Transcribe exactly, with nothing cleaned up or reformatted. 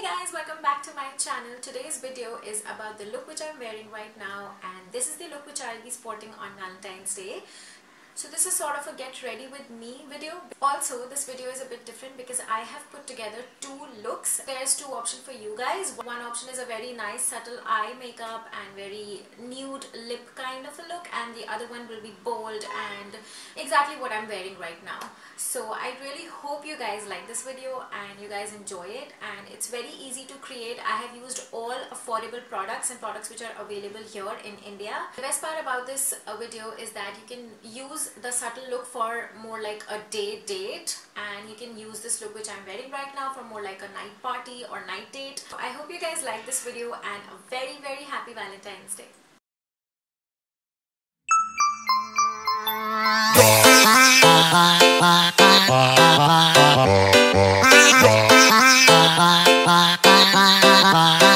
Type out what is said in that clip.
Hey guys, welcome back to my channel. Today's video is about the look which I'm wearing right now, and this is the look which I'll be sporting on Valentine's Day. So this is sort of a get ready with me video. Also, this video is a bit different because I have put together two looks. There's two options for you guys. One option is a very nice subtle eye makeup and very nude lip kind of a look, and the other one will be bold and exactly what I'm wearing right now. So I really hope you guys like this video and you guys enjoy it, and it's very easy to create. I have used all affordable products and products which are available here in India. The best part about this uh, video is that you can use the subtle look for more like a day date, and you can use this look which I'm wearing right now for more like a night party or night date. So I hope you guys like this video, and a very very happy Valentine's Day. Bye.